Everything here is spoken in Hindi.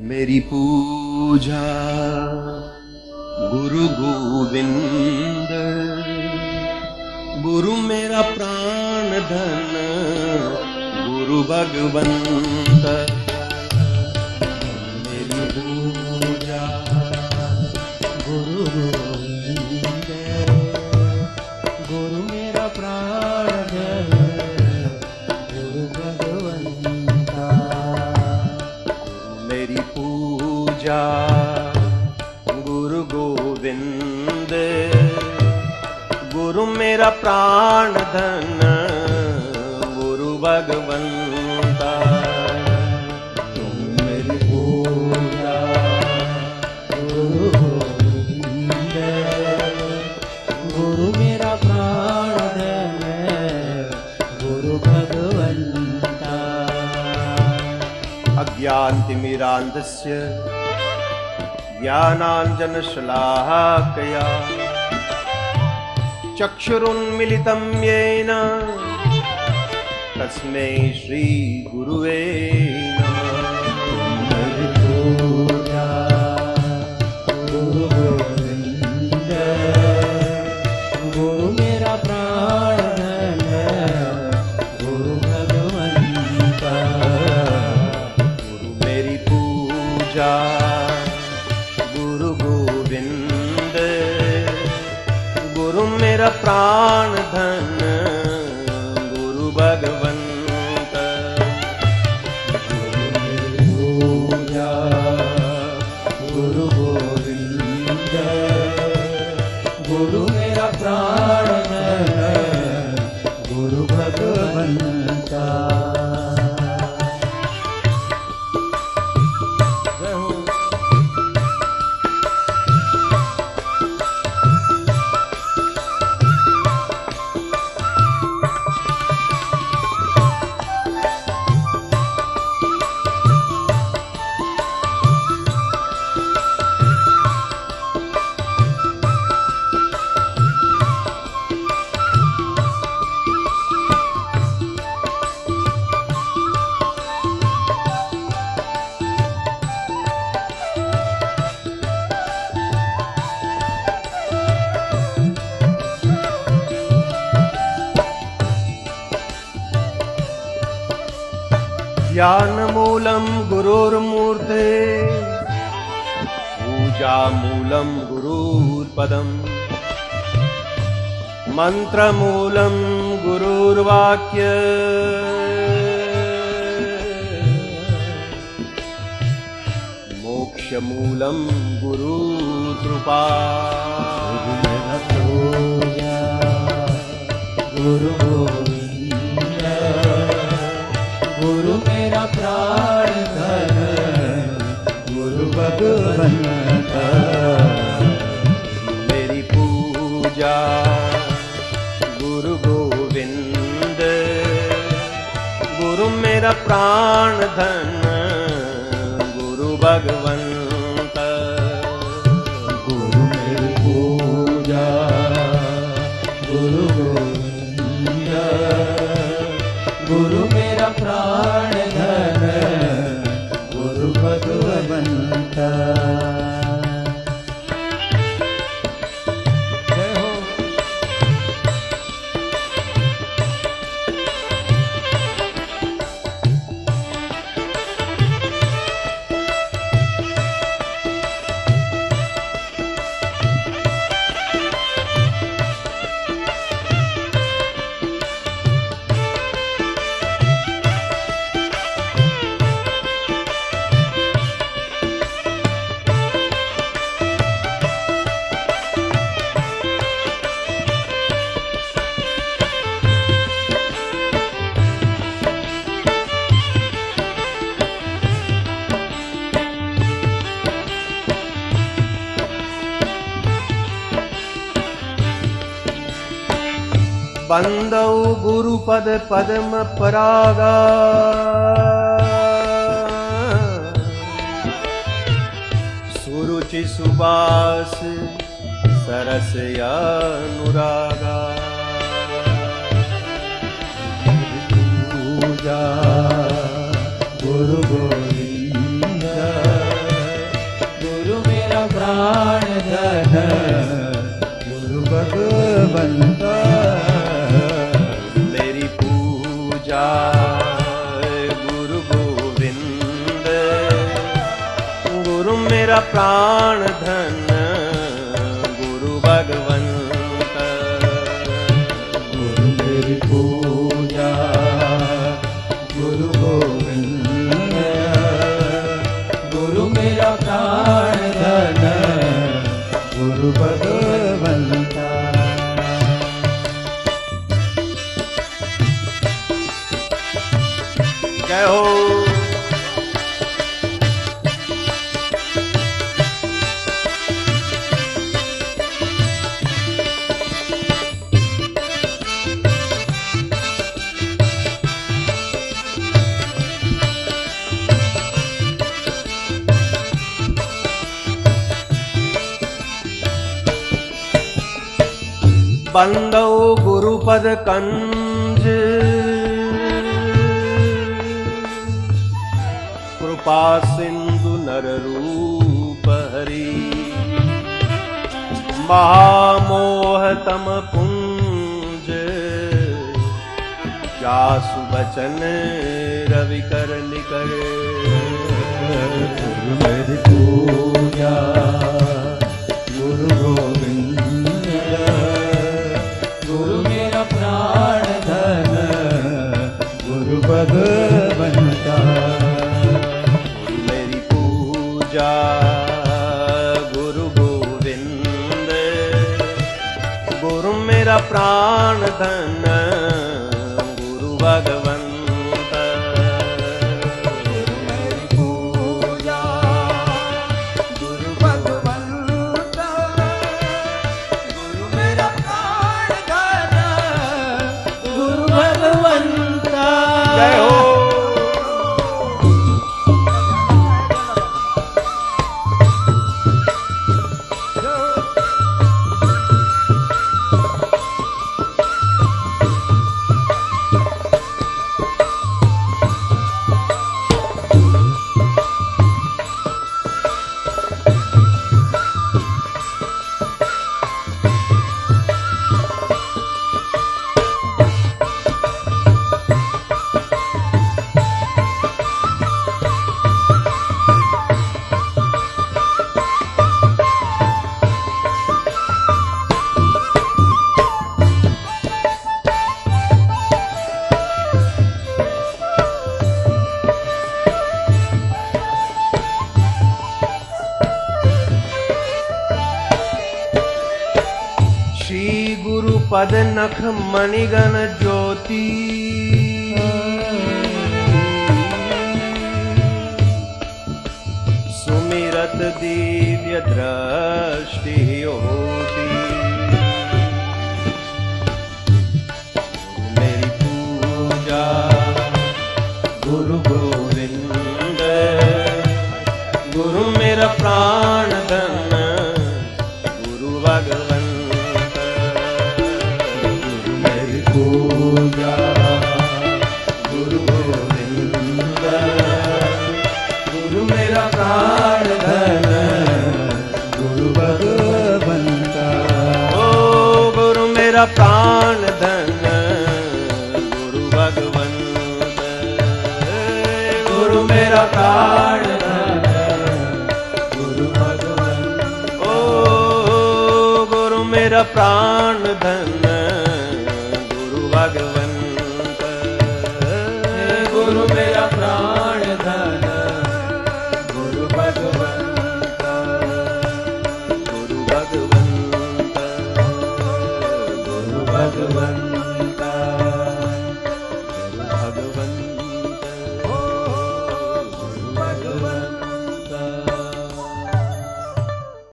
मेरी पूजा गुरु गोविंद, गुरु मेरा प्राण धन, गुरु भगवंत। मेरी पूजा गुरु गोविंद, गुरु मेरा प्राण धन, गुरु भगवंता। मेरी पूजा गुरु गोविंद, गुरु मेरा प्राण धन, गुरु भगवंता। मेरी पूजा गुरु गोविंद, गुरु मेरा प्राण धन, गुरु भगवंता। अज्ञानतिमिरान्धस्य ज्ञानाञ्जनशलाकया चक्षुरुन्मिलितं येन तस्मै श्री गुरुवे नमः। पूजा गुरु गोविंद, गुरु मेरा प्राण धन, गुरु भगवंता। गुरु मेरी पूजा गुरु गोविंद, गुरु मेरा प्राण धन, गुरु भगवंत। गुरु मेरी पूजा गुरु गोविंद, गुरु मेरा प्राण धन, गुरु भगवंता। ज्ञानमूलं गुरुर्मूर्ते, पूजामूलं गुरुर्पदम्, मन्त्रमूलं गुरुर्वाक्य, मोक्षमूलं गुरुर्कृपा। गुरु गोविंद, गुरु मेरा प्राण धन, गुरु भगवंता। मेरी पूजा गुरु गोविंद, गुरु मेरा प्राण धन, गुरु भगवंता। गुरु मेरी पूजा गुरु गोविंद, गुरु मेरा प्राण धन, गुरु भगवंता। जय हो। बंदौ गुरुपद पद्म परागा, सुरुचि सुबास सरस अनुरागा। पूजा गुरु गोविंद, प्राण धन गुरु भगवंता। मेरी पूजा गुरु गोविंद, गुरु मेरा प्राण धन गुरु भगवंत। गुरु मेरी पूजा गुरु गोविंद, गुरु मेरा प्राण धन गुरु भगवंता। जय हो। बंदो गुरुपद कंज, कृपा सिंधु नर रूप हरि। महामोह तम पुंज, जासु बचन रवि कर निकर। गुरु मेरी पूजा गुरु गोविंद, गुरु मेरा प्राण धन गुरु भगवंता। मेरी पूजा गुरु गोविंद, गुरु मेरा प्राण धन गुरु भगवंत। गुरु मेरी पूजा गुरु भगवंता, गुरु मेरा प्राण धन गुरु भगवंता। जय हो। पद नख मणिगण ज्योति, सुमिरत दिव्य दृष्टि होती। मेरी पूजा गुरु गोविंद, गुरु मेरा प्राण धन गुरु भगवंत। पूजा गुरु गोविंद, गुरु मेरा प्राण धन गुरु भगवंता। ओ गुरु मेरा प्राण धन गुरु भगवंत। गुरु मेरा प्राण धन गुरु भगवंत। ओ गुरु मेरा प्राण धन भगवन।